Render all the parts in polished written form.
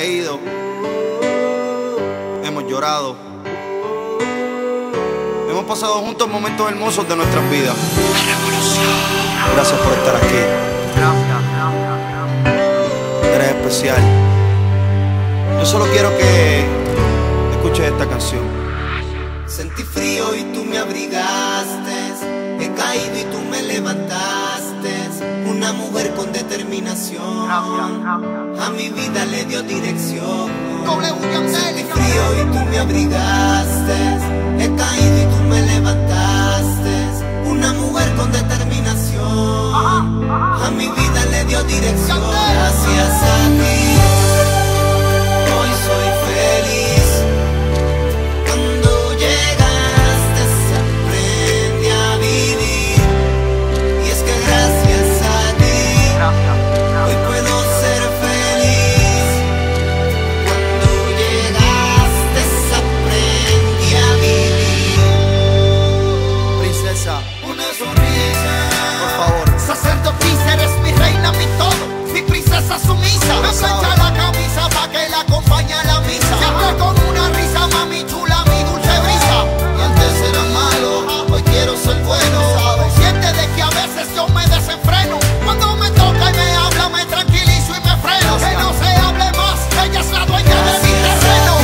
reído, hemos llorado, hemos pasado juntos momentos hermosos de nuestras vidas. Gracias por estar aquí. Eres especial. Yo solo quiero que escuches esta canción. Sentí frío y tú me abrigaste, he caído y tú me levantaste. Una mujer con determinación, a mi vida le dio dirección. Sentí frío y tú me abrigaste, he caído y tú me levantaste. Una mujer con determinación, a mi vida le dio dirección. Gracias a ti, hoy soy feliz. Cuando llegaste se aprende a vivir, y es que gracias a ti hoy puedo ser feliz. Cuando llegaste se aprende a vivir. Princesa, Una sonrisa, por favor. sacerdotisa, eres mi reina, mi todo, mi princesa sumisa. Me plancha la camisa pa' que la acompañe a la misa. Siempre con una risa, mami chula, mi dulce brisa. Y antes era malo, hoy quiero ser bueno. Siente de que a veces yo me desenfreno. Cuando me toca y me habla, me tranquilizo y me freno. Que no se hable más, ella es la dueña de mi terreno.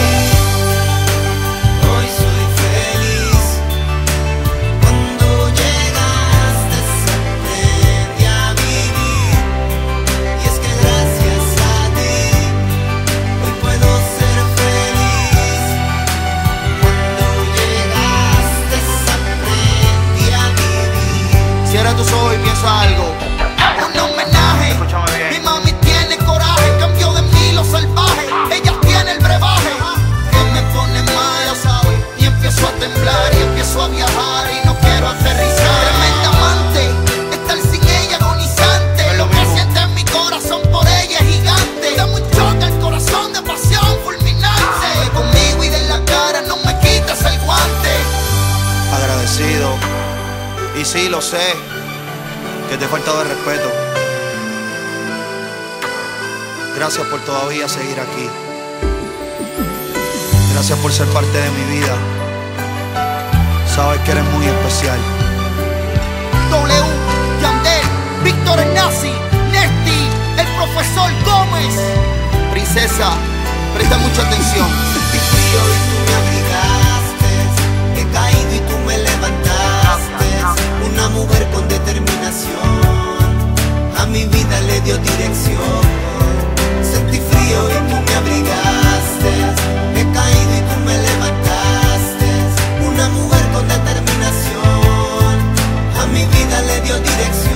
Hoy soy feliz. Cuando llegaste se aprende a vivir, y es que gracias a ti hoy puedo ser feliz. Cuando llegaste se aprende a vivir. Cierra tus ojos y piensa algo. Un homenaje, Escúchame bien. mi mami tiene coraje, cambió de mí lo salvaje, ella tiene el brebaje que me pone mal, ¿sabes? Y empiezo a temblar y empiezo a viajar y no quiero aterrizar. Tremenda amante, estar sin ella agonizante. Es lo Lo que mismo. siente en mi corazón por ella es gigante. Da un choque el corazón de pasión fulminante. Conmigo y de la cara no me quitas el guante. Agradecido. Y sí, lo sé, que te he faltado el respeto. Gracias por todavía seguir aquí. Gracias por ser parte de mi vida. Sabes que eres muy especial. W, Yandel, Víctor el Nazi, Nesti, el profesor Gómez. Princesa, presta mucha atención. Sentí frío y tú me abrigaste, he caído y tú me levantaste. Una mujer con determinación, a mi vida le dio dirección. Sentí frío y tú me abrigaste, he caído y tú me levantaste. Una mujer con determinación, a mi vida le dio dirección.